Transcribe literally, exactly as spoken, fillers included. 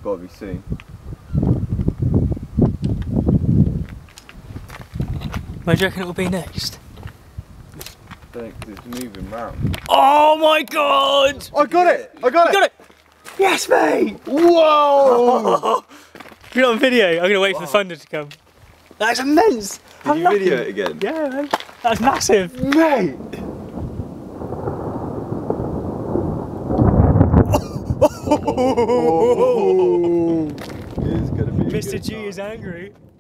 Gotta be soon. Where do you reckon it'll be next? I think it's moving round. Oh my god! I got it! I got it! You got it! Yes, mate! Whoa! You're on video. I'm gonna wait for the thunder to come. That's immense! Did you video it again? Yeah, man. That's massive. Mate! Oh. It's gonna be Mister G is angry.